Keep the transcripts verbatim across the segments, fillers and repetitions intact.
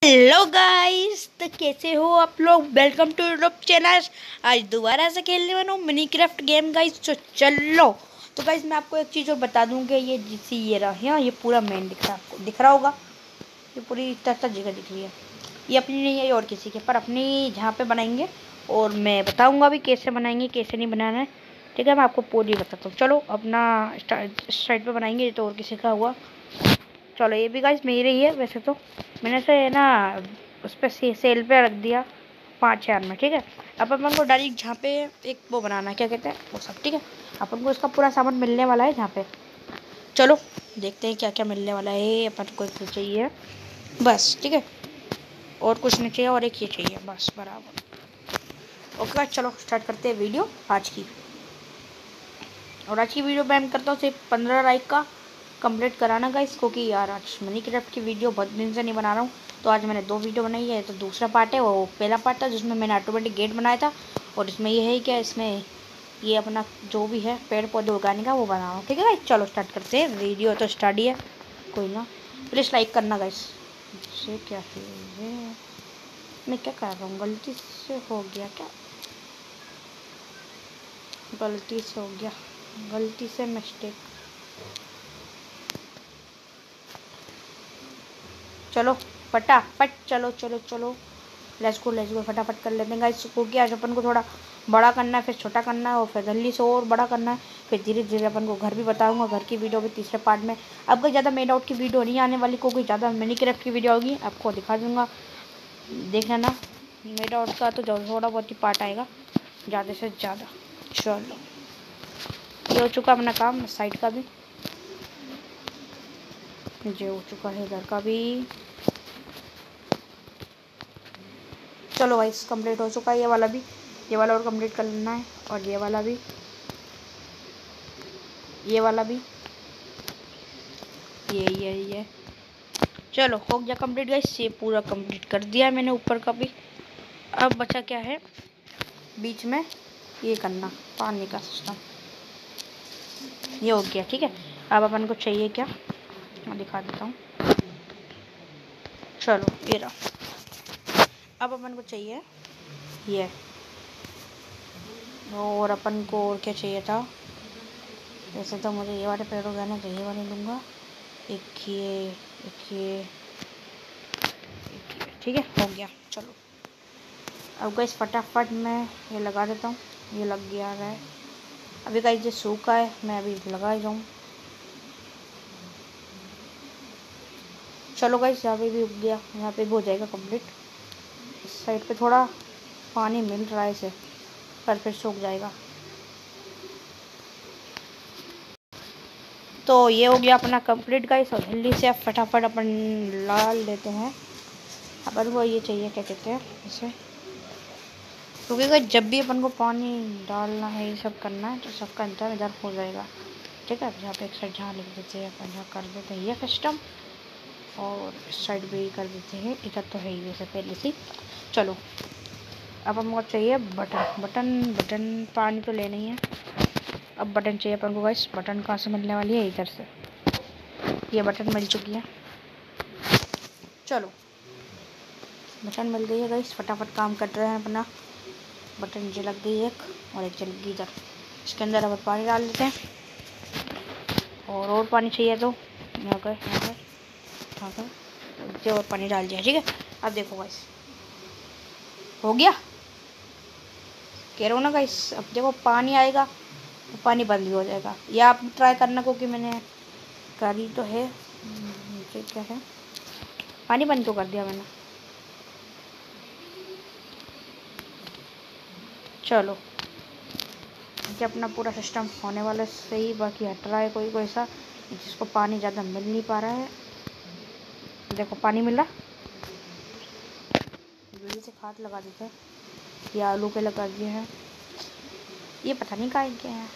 Hello guys, तो कैसे हो आप लोग। Welcome to YouTube channel. आज दोबारा से खेलने वाला हूँ मिनी क्राफ्ट गेम गाइस। तो चलो, तो गाइस मैं आपको एक चीज़ और बता दूँ कि ये जिससे ये रहा है, ये पूरा मेन दिख रहा है, आपको दिख रहा होगा। ये पूरी तरह जगह दिख रही है। ये अपनी नहीं है और किसी के, पर अपनी जहाँ पे बनाएंगे। और मैं बताऊँगा भी कैसे बनाएंगे कैसे नहीं बनाना है। ठीक है, मैं आपको पूरी बताता हूँ। चलो अपना साइड पर बनाएंगे, तो और किसी का हुआ। चलो, ये भी गाइस मेरी ही है वैसे तो। मैंने से ना उस पर से, सेल पे रख दिया पाँच हजार में। ठीक है, अब अपन को डायरेक्ट जहाँ पे एक वो बनाना है, क्या कहते हैं वो सब। ठीक है, अपन को इसका पूरा सामान मिलने वाला है जहाँ पे। चलो देखते हैं क्या क्या मिलने वाला है। अपन को एक चाहिए बस, ठीक है, और कुछ नहीं चाहिए, और एक ये चाहिए बस, बराबर। ओके, चलो स्टार्ट करते हैं वीडियो आज की। और आज की वीडियो मैं करता हूँ सिर्फ पंद्रह लाइक का कंप्लीट कराना गाइस, क्योंकि यार आज मिनी क्राफ्ट की वीडियो बहुत दिन से नहीं बना रहा हूँ। तो आज मैंने दो वीडियो बनाई है। तो दूसरा पार्ट है, वो पहला पार्ट था जिसमें मैंने ऑटोमेटिक गेट बनाया था। और इसमें ये है क्या, इसमें ये अपना जो भी है पेड़ पौधे उगाने का वो बना रहा हूँ। ठीक है गाइस, चलो स्टार्ट करते हैं। वीडियो तो स्टार्ट ही है, कोई ना। प्लीज़ लाइक करना गाइस। इससे क्या है, मैं क्या कर रहा हूँ, गलती से हो गया क्या, गलती से हो गया, गलती से मिस्टेक। चलो फटाफट, चलो चलो चलो, लेट्स गो लेट्स गो, फटाफट कर लेते हैं गाइस। क्योंकि आज अपन को थोड़ा बड़ा करना है, फिर छोटा करना है, और फिर जल्दी से और बड़ा करना है। फिर धीरे धीरे अपन को घर भी बताऊंगा, घर की वीडियो भी तीसरे पार्ट में। अब कोई ज़्यादा मेड आउट की वीडियो नहीं आने वाली, क्योंकि ज़्यादा मिनी क्राफ्ट की वीडियो होगी, आपको दिखा दूँगा, देख लेना। मेड आउट का तो थोड़ा बहुत ही पार्ट आएगा, ज़्यादा से ज़्यादा। चलो, ये हो चुका अपना काम, साइड का भी ये हो चुका है, इधर का भी। चलो वाइस कंप्लीट हो चुका है ये वाला भी। ये वाला और कंप्लीट कर लेना है, और ये वाला भी, ये वाला भी, ये ये ये चलो हो गया कंप्लीट गाइस। ये पूरा कंप्लीट कर दिया मैंने ऊपर का भी। अब बचा क्या है, बीच में ये करना, पानी का सिस्टम। ये हो गया, ठीक है। अब अपन को चाहिए क्या, मैं दिखा देता हूँ। चलो ये रहा। अब अपन को चाहिए ये, और अपन को और क्या चाहिए था। वैसे तो मुझे ये वाले पेड़ उगाना चाहिए, ये वाले लूँगा। एक ये, एक ये, ठीक है, हो गया। चलो अब गाइस फटाफट मैं ये लगा देता हूँ। ये लग गया है अभी गाइस, ये सूखा है, मैं अभी लगा ही जाऊँ। चलो गाइस, यहाँ पे भी उग गया, यहाँ पे भी हो जाएगा कंप्लीट। इस साइड पे थोड़ा पानी मिल रहा है इसे, पर फिर सूख जाएगा। तो ये हो गया अपना कंप्लीट गाइस। और जल्दी से आप फटाफट अपन डाल देते हैं। अपन को ये चाहिए, क्या कहते हैं इसे, क्योंकि अगर जब भी अपन को पानी डालना है, ये सब करना है, तो सबका अंदर इधर हो जाएगा। ठीक है, यहाँ पे एक साइड जहाँ लिख देते हैं अपन, यहाँ कर देते हैं ये सिस्टम, और इस साइड भी कर देते हैं। इधर तो है ही वैसे पहले से। चलो अब हमको चाहिए बटन, बटन बटन पानी तो लेना ही है। अब बटन चाहिए अपन को गाइस। बटन कहाँ से मिलने वाली है, इधर से। ये बटन मिल चुकी है। चलो बटन मिल गई है गाइस, फटाफट काम कर रहे हैं अपना। बटन जो लग गई एक, और एक चल गई इधर। इसके अंदर अब पानी डाल देते हैं, और और पानी चाहिए तो यहाँ कर, यहाँ कर, यहाँ कर, जो और पानी डाल दिया। ठीक है, अब देखो गाइस, हो गया, कह रहा हूँ ना गाइस। अब देखो पानी आएगा तो पानी बंद भी हो जाएगा। या आप ट्राई करना, क्योंकि मैंने करी तो है। नीचे क्या है, पानी बंद तो कर दिया मैंने। चलो कि अपना पूरा सिस्टम होने वाला सही। बाकी हट रहा है कोई कोई सा, जिसको पानी ज़्यादा मिल नहीं पा रहा है। देखो पानी मिला, जल्दी से खाद लगा देते हैं। ये आलू के लगा दिए हैं, ये पता नहीं कहाँ के हैं।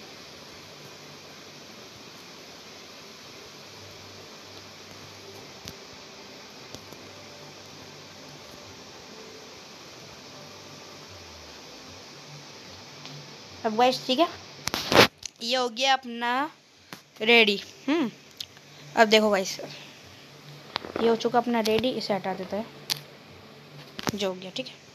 अब गाइस ठीक है, ये हो गया अपना रेडी। हम्म अब देखो गाइस, ये हो चुका अपना रेडी, इसे हटा देता है। जो हो गया, ठीक है।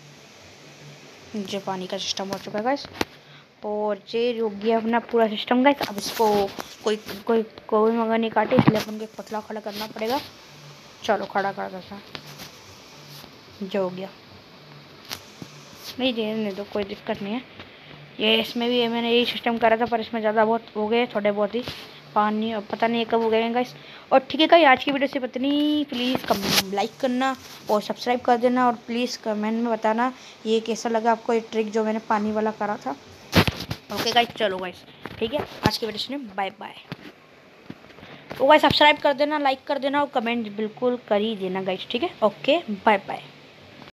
जो पानी का सिस्टम हो चुका है गाइस, और ये हो गया अपना पूरा सिस्टम गाइस। अब इसको कोई कोई कोई मगर नहीं काटे, इसलिए अपन को एक पतला खड़ा करना पड़ेगा। चलो खड़ा कर देता है। जो हो गया, नहीं देने दो, कोई दिक्कत नहीं है। ये इसमें भी मैंने यही सिस्टम करा था, पर इसमें ज़्यादा बहुत हो गए, थोड़े बहुत ही पानी, और पता नहीं कब हो गए गाइस। और ठीक है गाइस, आज की वीडियो से पता नहीं, प्लीज़ कम लाइक करना और सब्सक्राइब कर देना, और प्लीज़ कमेंट में बताना ये कैसा लगा आपको, ये ट्रिक जो मैंने पानी वाला करा था। ओके गाइस, चलो गाइस, ठीक है, आज की वीडियो से बाय बाय। तो गाइस सब्सक्राइब कर देना, लाइक कर देना और कमेंट बिल्कुल कर ही देना गाइस, ठीक है। Okay, bye bye.